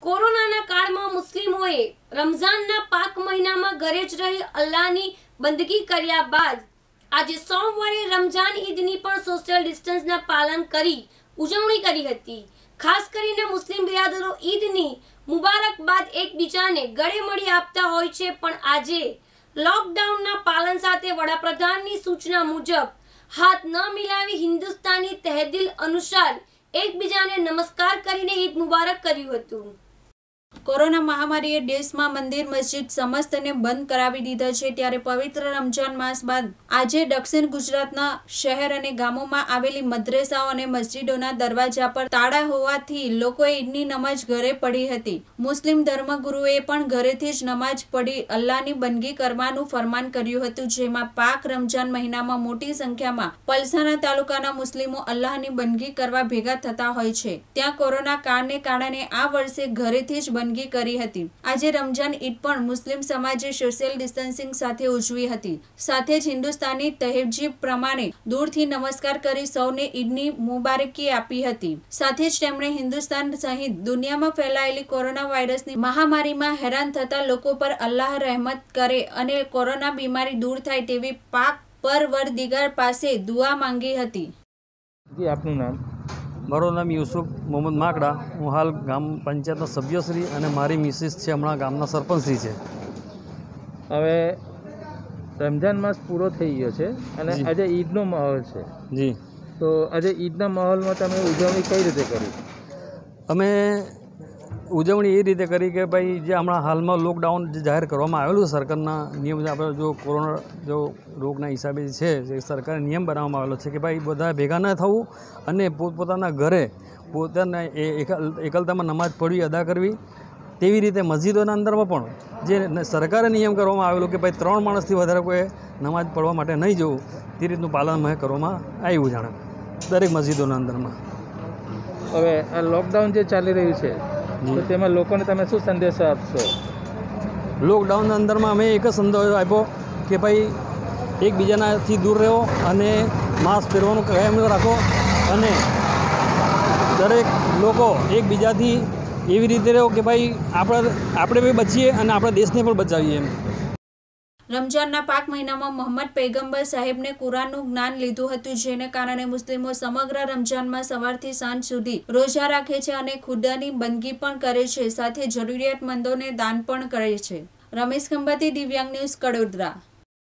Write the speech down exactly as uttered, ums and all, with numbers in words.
કોરોનાના કાળમાં મુસ્લિમોએ રમઝાનના પાક મહિનામાં ઘરે જ રહી અલ્લાહની બંદગી કર્યા બાદ આજે સોમવારે રમઝાન ઈદની પણ સોશિયલ ડિસ્ટન્સના પાલન કરી ઉજવણી કરી હતી। ખાસ કરીને મુસ્લિમ બિરાદરો ઈદની મુબારકબાદ એકબીજાને ગળે મળી આપતા હોય છે, પણ આજે લોકડાઉનના પાલન સાથે વડાપ્રધાનની સૂચના મુજબ હાથ ન મિલાવી હિન્દુસ્તાની તહેદીલ અનુસાર એકબીજાને નમસ્કાર કરીને ઈદ મુબારક કર્યું હતું। કોરોના મહામારીએ દેશમાં મંદિર મસ્જિદ સમસ્તને બંધ કરાવી દીધા છે, ત્યારે પવિત્ર રમજાન માસ બાદ આજે દક્ષિણ ગુજરાતના શહેર અને ગામોમાં આવેલી મદ્રેસાઓ અને મસ્જિદોના દરવાજા પર તાળા હોવાથી લોકોએ ઈદની નમાઝ ઘરે પઢી હતી। મુસ્લિમ ધર્મગુરુએ પણ ઘરેથી જ નમાઝ પઢી અલ્લાહની બંદગી કરવાનું ફરમાન કર્યું હતું, જેમાં પાક રમજાન મહિનામાં મોટી સંખ્યામાં પલસાણા તાલુકાના મુસ્લિમો અલ્લાહની બંદગી કરવા ભેગા થતા હોય છે। ત્યાં કોરોના કાળને કારણે આ વર્ષે ઘરેથી જ બંદગી કરી હતી। આજે રમજાન ઈદ પણ મુસ્લિમ સમાજે સોશિયલ ડિસ્ટન્સિંગ સાથે ઉજવી હતી। સાથે જ હિન્દુસ્તાની તહેજીબ પ્રમાણે દૂરથી નમસ્કાર કરી સૌને ઈદની મુબારકી આપી હતી। સાથે જ તેમણે હિન્દુસ્તાન સહિત દુનિયામાં ફેલાયેલી કોરોના વાયરસની મહામારીમાં હેરાન થતા લોકો પર અલ્લાહ રહેમત કરે અને કોરોના બીમારી દૂર થાય તેવી પાક પરવરદિગાર પાસે દુઆ માંગી હતી। જી, આપનું નામ? મારું નામ યુસુફ મોહમ્મદ માકડા। હું હાલ ગામ પંચાયતના સભ્યશ્રી અને મારી મિસિસ છે હમણાં ગામના સરપંચશ્રી છે। હવે રમજાન માસ પૂરો થઈ ગયો છે અને આજે ઈદનો માહોલ છે। જી, તો આજે ઈદના માહોલમાં તમે ઉજવણી કઈ રીતે કરી? અમે ઉજવણી એ રીતે કરી કે ભાઈ જે હમણાં હાલમાં લોકડાઉન જે જાહેર કરવામાં આવેલું છે સરકારના નિયમ, આપણે જો કોરોના જો રોગના હિસાબે છે જે સરકારે નિયમ બનાવવામાં આવેલો છે કે ભાઈ બધા ભેગા ન થવું અને પોતપોતાના ઘરે પોતાના એકલતામાં નમાઝ પઢવી અદા કરવી। તેવી રીતે મસ્જિદોના અંદરમાં પણ જે સરકારે નિયમ કરવામાં આવેલો કે ભાઈ ત્રણ માણસથી વધારે કોઈ નમાઝ પઢવા માટે નહીં જવું, તે રીતનું પાલન અમે કરવામાં આવ્યું જાણે દરેક મસ્જિદોના અંદરમાં। હવે આ લોકડાઉન જે ચાલી રહ્યું છે તો તેમાં લોકોને તમે શું સંદેશો આપશો? લોકડાઉનના અંદરમાં અમે એક જ સંદેશો આપ્યો કે ભાઈ એકબીજાનાથી દૂર રહો અને માસ્ક પહેરવાનું કાયમ રાખો અને દરેક લોકો એકબીજાથી એવી રીતે રહો કે ભાઈ આપણે આપણે બી બચીએ અને આપણા દેશને પણ બચાવીએ એમ। રમજાનના પાક મહિનામાં મોહમ્મદ પૈગંબર સાહેબને કુરાનનું જ્ઞાન લીધું હતું, જેને કારણે મુસ્લિમો સમગ્ર રમજાનમાં સવારથી સાંજ સુધી રોજા રાખે છે અને ખુદાની બંદગી પણ કરે છે, સાથે જરૂરિયાતમંદોને દાન પણ કરે છે। રમેશ ખંભાતી, દિવ્યાંગ ન્યૂઝ, કડોદરા।